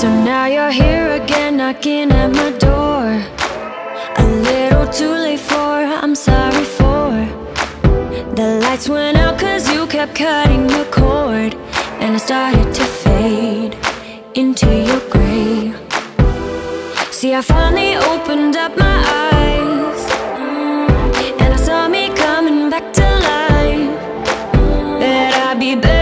So now you're here again, knocking at my door. A little too late for, I'm sorry for. The lights went out cause you kept cutting the cord, and I started to fade into your gray. See, I finally opened up my eyes, and I saw me coming back to life. That I'd be better